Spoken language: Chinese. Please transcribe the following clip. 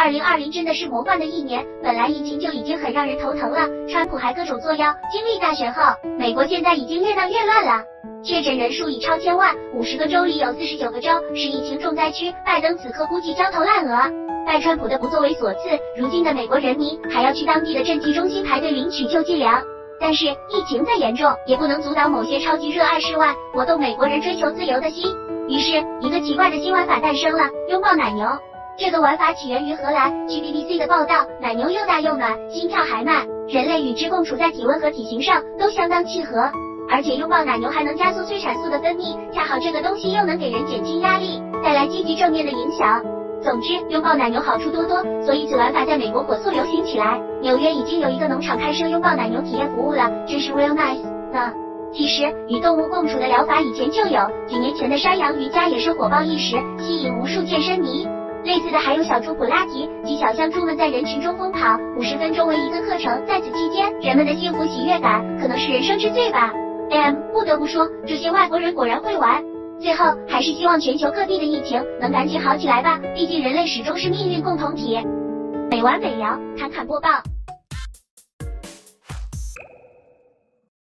2020真的是魔幻的一年，本来疫情就已经很让人头疼了，川普还各种作妖。经历大选后，美国现在已经越闹越乱了，确诊人数已超千万，50个州里有49个州是疫情重灾区。拜登此刻估计焦头烂额，拜川普的不作为所赐，如今的美国人民还要去当地的赈济中心排队领取救济粮。但是疫情再严重，也不能阻挡某些超级热爱室外活动美国人追求自由的心。于是，一个奇怪的新玩法诞生了——拥抱奶牛。这个玩法起源于荷兰，据 BBC 的报道，奶牛又大又暖，心跳还慢，人类与之共处在体温和体型上都相当契合，而且拥抱奶牛还能加速催产素的分泌，恰好这个东西又能给人减轻压力，带来积极正面的影响。总之，拥抱奶牛好处多多，所以此玩法在美国火速流行起来。纽约已经有一个农场开设拥抱奶牛体验服务了，真是 real nice 呢。其实，与动物共处的疗法以前就有，几年前的山羊瑜伽也是火爆一时，吸引无数健身迷。类似的还有小猪普拉提及小象猪们在人群中疯跑，50分钟为一个课程，在此期间，人们的幸福喜悦感可能是人生之最吧。不得不说，这些外国人果然会玩。最后，还是希望全球各地的疫情能赶紧好起来吧，毕竟人类始终是命运共同体。美完美聊，侃侃播报。